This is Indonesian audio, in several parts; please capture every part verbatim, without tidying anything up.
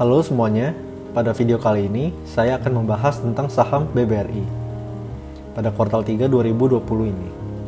Halo semuanya, pada video kali ini saya akan membahas tentang saham B B R I pada kuartal tiga dua ribu dua puluh ini.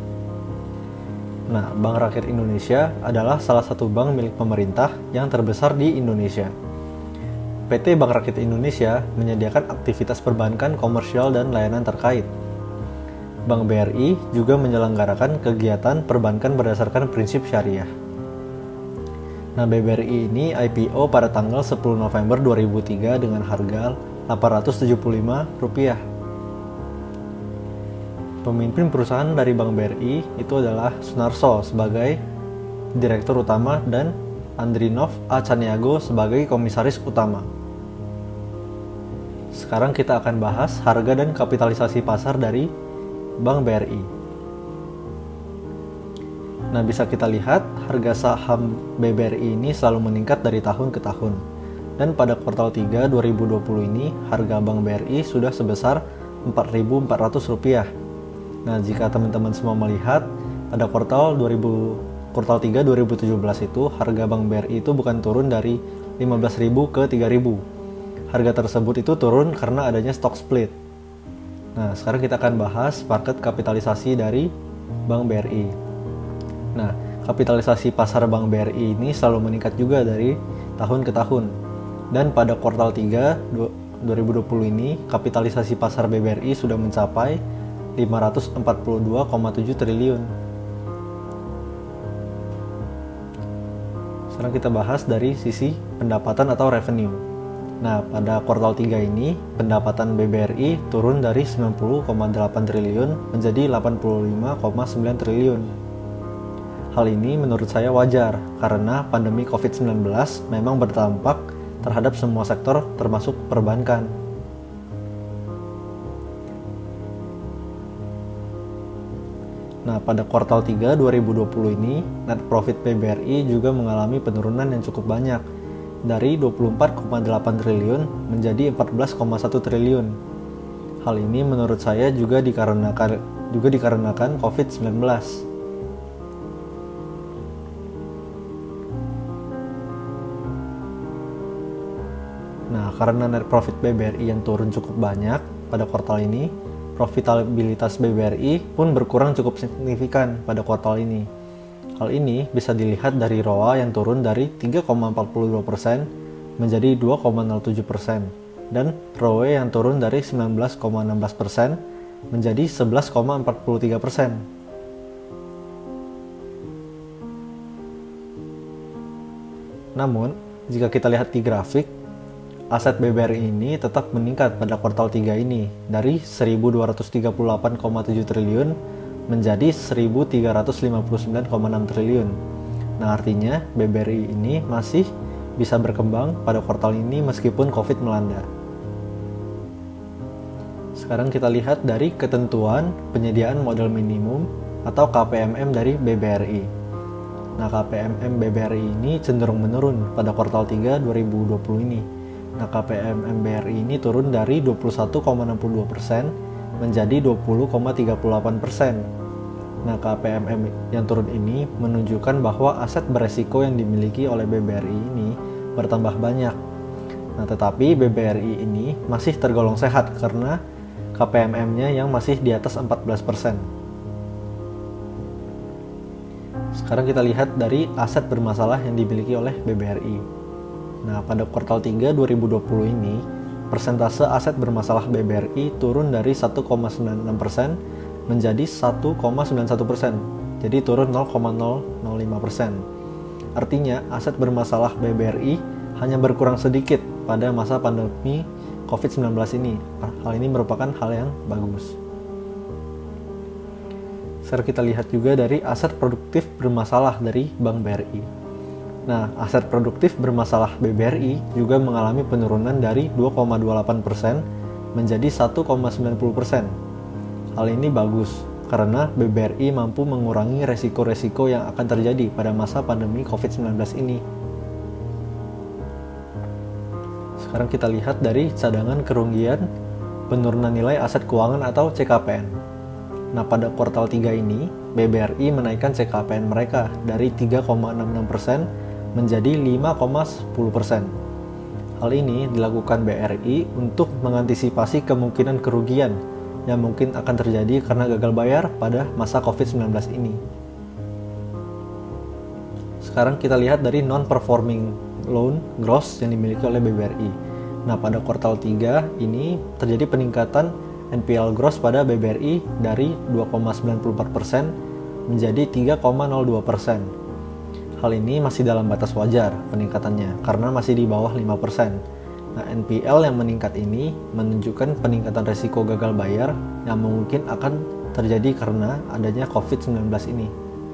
Nah, Bank Rakyat Indonesia adalah salah satu bank milik pemerintah yang terbesar di Indonesia. P T Bank Rakyat Indonesia menyediakan aktivitas perbankan komersial dan layanan terkait. Bank B R I juga menyelenggarakan kegiatan perbankan berdasarkan prinsip syariah. Nah, B B R I ini I P O pada tanggal sepuluh November dua ribu tiga dengan harga delapan ratus tujuh puluh lima rupiah. Pemimpin perusahaan dari Bank B R I itu adalah Sunarso sebagai Direktur Utama dan Andrinov A. Caniago sebagai Komisaris Utama. Sekarang kita akan bahas harga dan kapitalisasi pasar dari Bank B R I. Nah, bisa kita lihat harga saham B B R I ini selalu meningkat dari tahun ke tahun. Dan pada kuartal tiga dua ribu dua puluh ini harga Bank B R I sudah sebesar empat ribu empat ratus rupiah. Nah, jika teman-teman semua melihat pada kuartal dua ribu kuartal tiga dua ribu tujuh belas itu harga Bank B R I itu bukan turun dari lima belas ribu ke tiga ribu. Harga tersebut itu turun karena adanya stock split. Nah, sekarang kita akan bahas market kapitalisasi dari Bank B R I. Nah, kapitalisasi pasar Bank B R I ini selalu meningkat juga dari tahun ke tahun. Dan pada kuartal tiga dua ribu dua puluh ini, kapitalisasi pasar B B R I sudah mencapai lima ratus empat puluh dua koma tujuh triliun. Sekarang kita bahas dari sisi pendapatan atau revenue. Nah, pada kuartal tiga ini, pendapatan B B R I turun dari sembilan puluh koma delapan triliun menjadi delapan puluh lima koma sembilan triliun. Hal ini menurut saya wajar, karena pandemi covid sembilan belas memang berdampak terhadap semua sektor termasuk perbankan. Nah, pada kuartal tiga dua ribu dua puluh ini, net profit B B R I juga mengalami penurunan yang cukup banyak, dari dua puluh empat koma delapan triliun menjadi empat belas koma satu triliun. Hal ini menurut saya juga dikarenakan juga dikarenakan covid sembilan belas. Nah, karena net profit B B R I yang turun cukup banyak pada kuartal ini, profitabilitas B B R I pun berkurang cukup signifikan pada kuartal ini. Hal ini bisa dilihat dari R O A yang turun dari tiga koma empat puluh dua persen menjadi dua koma nol tujuh persen dan R O E yang turun dari sembilan belas koma enam belas persen menjadi sebelas koma empat puluh tiga persen. Namun, jika kita lihat di grafik, aset B B R I ini tetap meningkat pada kuartal tiga ini dari seribu dua ratus tiga puluh delapan koma tujuh triliun menjadi seribu tiga ratus lima puluh sembilan koma enam triliun. Nah, artinya B B R I ini masih bisa berkembang pada kuartal ini meskipun Covid melanda. Sekarang kita lihat dari ketentuan penyediaan modal minimum atau K P M M dari B B R I. Nah, K P M M B B R I ini cenderung menurun pada kuartal tiga dua ribu dua puluh ini. Nah, K P M M B R I ini turun dari dua puluh satu koma enam puluh dua persen menjadi dua puluh koma tiga puluh delapan persen. Nah, K P M M yang turun ini menunjukkan bahwa aset beresiko yang dimiliki oleh B B R I ini bertambah banyak. Nah, tetapi B B R I ini masih tergolong sehat karena K P M M-nya yang masih di atas empat belas persen. Sekarang kita lihat dari aset bermasalah yang dimiliki oleh B B R I. Nah, pada kuartal tiga dua ribu dua puluh ini, persentase aset bermasalah B B R I turun dari satu koma sembilan enam persen menjadi satu koma sembilan satu persen. Jadi turun nol koma nol nol lima persen. Artinya, aset bermasalah B B R I hanya berkurang sedikit pada masa pandemi covid sembilan belas ini. Hal ini merupakan hal yang bagus. Sekarang kita lihat juga dari aset produktif bermasalah dari Bank B R I. Nah, aset produktif bermasalah B B R I juga mengalami penurunan dari dua koma dua delapan persen menjadi satu koma sembilan nol persen. Hal ini bagus, karena B B R I mampu mengurangi resiko-resiko yang akan terjadi pada masa pandemi covid sembilan belas ini. Sekarang kita lihat dari cadangan kerugian penurunan nilai aset keuangan atau C K P N. Nah, pada kuartal tiga ini, B B R I menaikkan C K P N mereka dari tiga koma enam enam persen menjadi lima koma sepuluh persen. Hal ini dilakukan B R I untuk mengantisipasi kemungkinan kerugian yang mungkin akan terjadi karena gagal bayar pada masa covid sembilan belas ini. Sekarang kita lihat dari non-performing loan gross yang dimiliki oleh B B R I. Nah, pada kuartal tiga ini terjadi peningkatan N P L gross pada B B R I dari dua koma sembilan empat persen menjadi tiga koma nol dua persen. Hal ini masih dalam batas wajar peningkatannya karena masih di bawah lima persen. Nah, N P L yang meningkat ini menunjukkan peningkatan risiko gagal bayar yang mungkin akan terjadi karena adanya covid sembilan belas ini.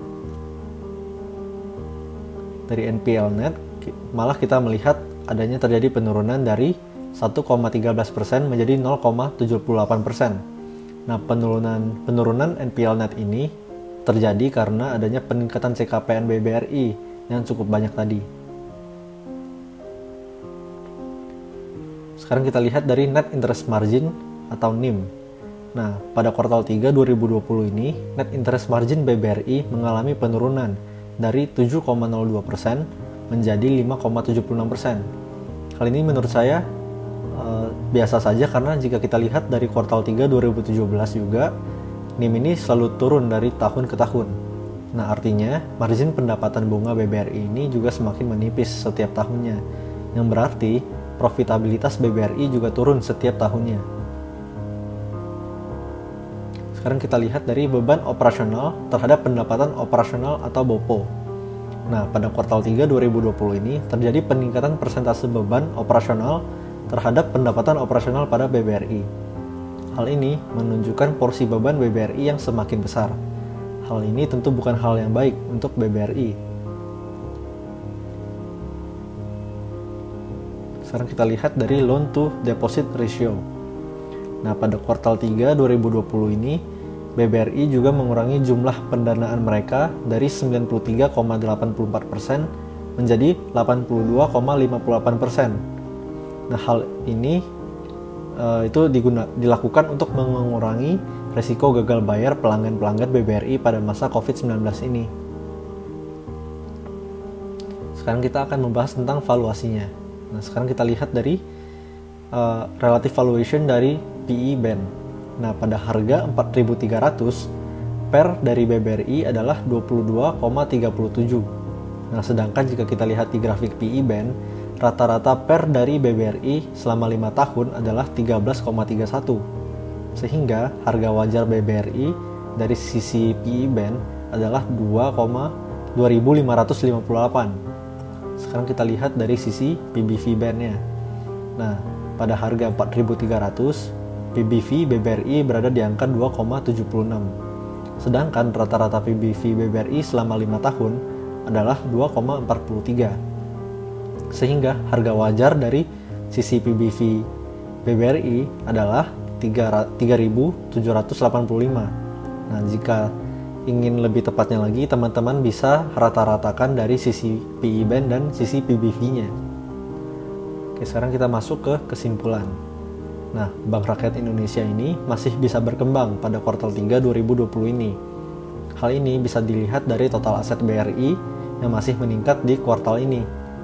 Dari N P L net, malah kita melihat adanya terjadi penurunan dari satu koma satu tiga persen menjadi nol koma tujuh delapan persen. Nah, penurunan penurunan N P L net ini terjadi karena adanya peningkatan C K P N B B R I yang cukup banyak tadi. Sekarang kita lihat dari net interest margin atau N I M. Nah, pada kuartal tiga dua ribu dua puluh ini, net interest margin B B R I mengalami penurunan dari tujuh koma nol dua persen menjadi lima koma tujuh enam persen. Hal ini menurut saya e, biasa saja karena jika kita lihat dari kuartal tiga dua ribu tujuh belas juga N I M ini selalu turun dari tahun ke tahun. Nah, artinya margin pendapatan bunga B B R I ini juga semakin menipis setiap tahunnya, yang berarti profitabilitas B B R I juga turun setiap tahunnya. Sekarang kita lihat dari beban operasional terhadap pendapatan operasional atau B O P O. Nah, pada kuartal tiga dua ribu dua puluh ini terjadi peningkatan persentase beban operasional terhadap pendapatan operasional pada B B R I. Hal ini menunjukkan porsi beban B B R I yang semakin besar. Hal ini tentu bukan hal yang baik untuk B B R I. Sekarang kita lihat dari loan to deposit ratio. Nah, pada kuartal tiga dua ribu dua puluh ini, B B R I juga mengurangi jumlah pendanaan mereka dari sembilan puluh tiga koma delapan empat persen menjadi delapan puluh dua koma lima delapan persen. Nah, hal ini uh, itu diguna, dilakukan untuk mengurangi risiko gagal bayar pelanggan-pelanggan B B R I pada masa covid sembilan belas ini. Sekarang kita akan membahas tentang valuasinya. Nah, sekarang kita lihat dari uh, relative valuation dari P E band. Nah, pada harga empat ribu tiga ratus, per dari B B R I adalah dua puluh dua koma tiga tujuh. Nah, sedangkan jika kita lihat di grafik P E band, rata-rata per dari B B R I selama lima tahun adalah tiga belas koma tiga satu. Sehingga harga wajar B B R I dari sisi P E band adalah dua ribu lima ratus lima puluh delapan. Sekarang kita lihat dari sisi P B V band-nya. Nah, pada harga empat ribu tiga ratus, P B V B B R I berada di angka dua koma tujuh enam. Sedangkan rata-rata P B V B B R I selama lima tahun adalah dua koma empat tiga. Sehingga harga wajar dari sisi P B V B B R I adalah tiga ribu tujuh ratus delapan puluh lima. Nah, jika ingin lebih tepatnya lagi, teman-teman bisa rata-ratakan dari sisi P E band dan sisi P B V-nya. Oke, sekarang kita masuk ke kesimpulan. Nah, Bank Rakyat Indonesia ini masih bisa berkembang pada kuartal tiga dua ribu dua puluh ini. Hal ini bisa dilihat dari total aset B R I yang masih meningkat di kuartal ini.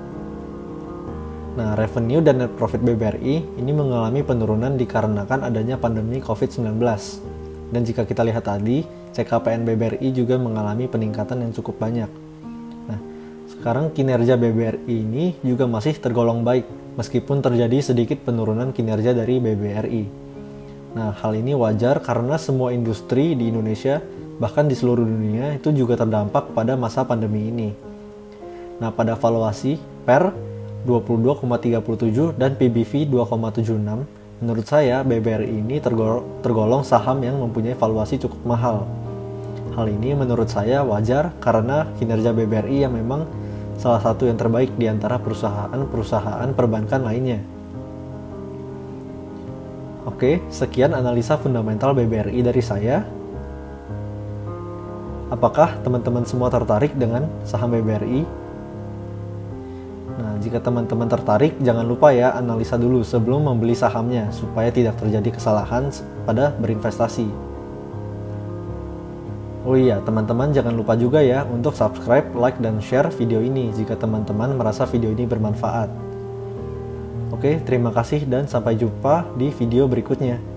Nah, revenue dan net profit B B R I ini mengalami penurunan dikarenakan adanya pandemi covid sembilan belas. Dan jika kita lihat tadi, C K P N B B R I juga mengalami peningkatan yang cukup banyak. Nah, sekarang kinerja B B R I ini juga masih tergolong baik, meskipun terjadi sedikit penurunan kinerja dari B B R I. Nah, hal ini wajar karena semua industri di Indonesia, bahkan di seluruh dunia, itu juga terdampak pada masa pandemi ini. Nah, pada valuasi per dua puluh dua koma tiga tujuh dan P B V dua koma tujuh enam, menurut saya B B R I ini tergolong saham yang mempunyai valuasi cukup mahal. Hal ini menurut saya wajar karena kinerja B B R I yang memang salah satu yang terbaik di antara perusahaan-perusahaan perbankan lainnya. Oke, sekian analisa fundamental B B R I dari saya. Apakah teman-teman semua tertarik dengan saham B B R I? Nah, jika teman-teman tertarik, jangan lupa ya analisa dulu sebelum membeli sahamnya supaya tidak terjadi kesalahan pada berinvestasi. Oh iya, teman-teman jangan lupa juga ya untuk subscribe, like, dan share video ini jika teman-teman merasa video ini bermanfaat. Oke, terima kasih dan sampai jumpa di video berikutnya.